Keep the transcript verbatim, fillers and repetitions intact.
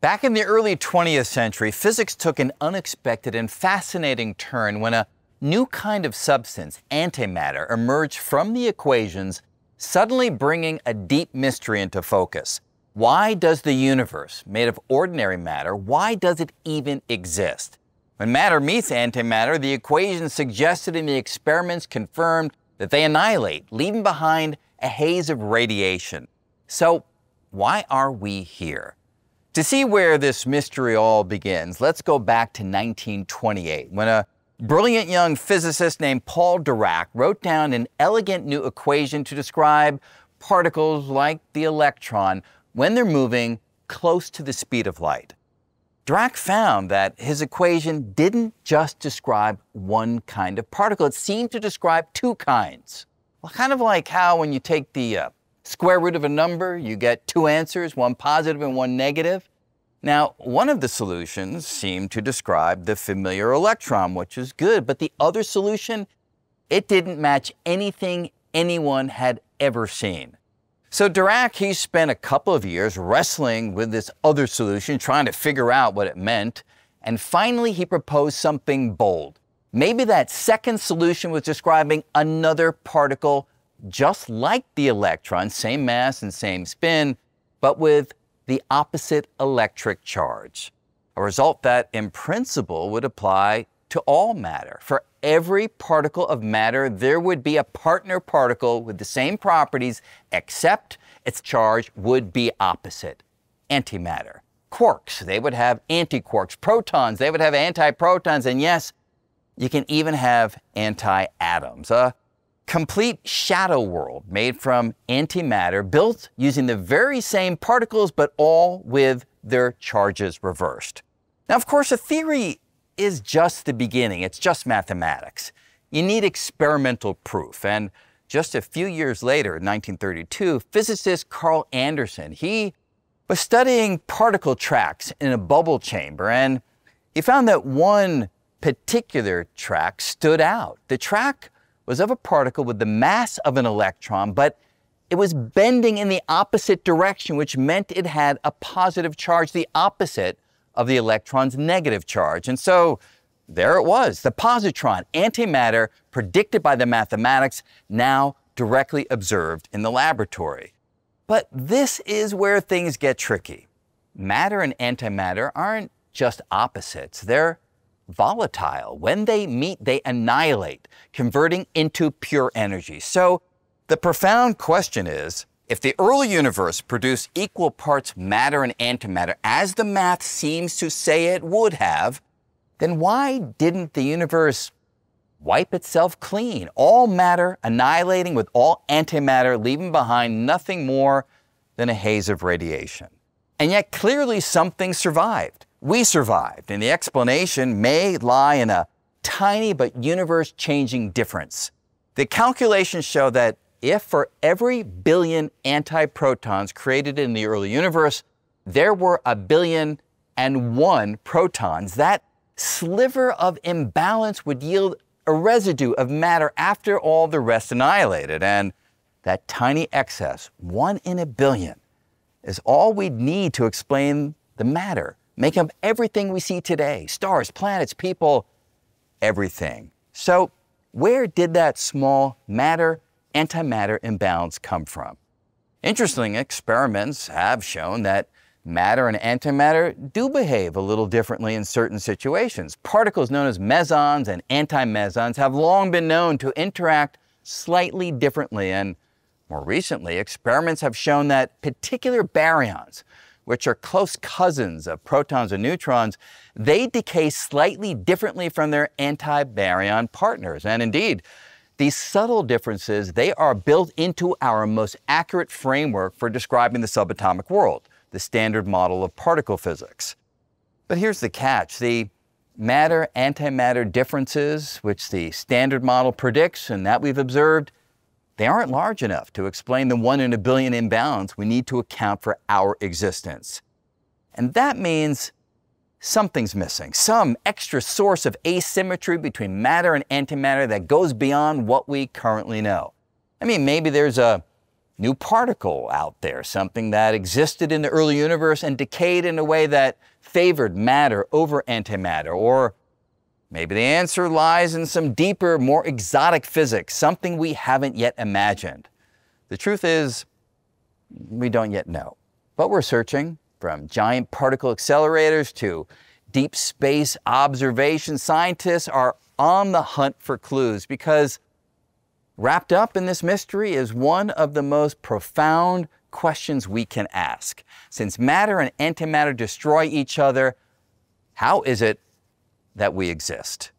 Back in the early twentieth century, physics took an unexpected and fascinating turn when a new kind of substance, antimatter, emerged from the equations, suddenly bringing a deep mystery into focus. Why does the universe, made of ordinary matter, why does it even exist? When matter meets antimatter, the equations suggested and the experiments confirmed that they annihilate, leaving behind a haze of radiation. So, why are we here? To see where this mystery all begins, let's go back to nineteen twenty-eight, when a brilliant young physicist named Paul Dirac wrote down an elegant new equation to describe particles like the electron when they're moving close to the speed of light. Dirac found that his equation didn't just describe one kind of particle, it seemed to describe two kinds. Well, kind of like how when you take the uh, square root of a number, you get two answers, one positive and one negative. Now, one of the solutions seemed to describe the familiar electron, which is good, but the other solution, it didn't match anything anyone had ever seen. So Dirac, he spent a couple of years wrestling with this other solution, trying to figure out what it meant, and finally he proposed something bold. Maybe that second solution was describing another particle just like the electron, same mass and same spin, but with the opposite electric charge. A result that, in principle, would apply to all matter. For every particle of matter, there would be a partner particle with the same properties, except its charge would be opposite. Antimatter. Quarks, they would have antiquarks. Protons, they would have antiprotons. And yes, you can even have anti-atoms. A complete shadow world made from antimatter, built using the very same particles, but all with their charges reversed. Now, of course, a theory is just the beginning. It's just mathematics. You need experimental proof. And just a few years later, in nineteen thirty-two, physicist Carl Anderson, he was studying particle tracks in a bubble chamber, and he found that one particular track stood out. The track was of a particle with the mass of an electron, but it was bending in the opposite direction, which meant it had a positive charge, the opposite of the electron's negative charge. And so there it was, the positron, antimatter, predicted by the mathematics, now directly observed in the laboratory. But this is where things get tricky. Matter and antimatter aren't just opposites, they're volatile. When they meet, they annihilate, converting into pure energy. So the profound question is, if the early universe produced equal parts matter and antimatter, as the math seems to say it would have, then why didn't the universe wipe itself clean? All matter annihilating with all antimatter, leaving behind nothing more than a haze of radiation. And yet clearly something survived. We survived, and the explanation may lie in a tiny but universe-changing difference. The calculations show that if for every billion antiprotons created in the early universe, there were a billion and one protons, that sliver of imbalance would yield a residue of matter after all the rest annihilated. And that tiny excess, one in a billion, is all we'd need to explain the matter, make up everything we see today, stars, planets, people, everything. So where did that small matter antimatter imbalance come from? Interesting experiments have shown that matter and antimatter do behave a little differently in certain situations. Particles known as mesons and antimesons have long been known to interact slightly differently, and more recently, experiments have shown that particular baryons, which are close cousins of protons and neutrons, they decay slightly differently from their antibaryon partners. And indeed, these subtle differences, they are built into our most accurate framework for describing the subatomic world, the standard model of particle physics. But here's the catch. The matter-antimatter differences, which the standard model predicts and that we've observed, they aren't large enough to explain the one in a billion imbalance we need to account for our existence. And that means something's missing, some extra source of asymmetry between matter and antimatter that goes beyond what we currently know. I mean, maybe there's a new particle out there, something that existed in the early universe and decayed in a way that favored matter over antimatter? Or maybe the answer lies in some deeper, more exotic physics, something we haven't yet imagined. The truth is, we don't yet know. But we're searching. From giant particle accelerators to deep space observation, scientists are on the hunt for clues, because wrapped up in this mystery is one of the most profound questions we can ask. Since matter and antimatter destroy each other, how is it that we exist?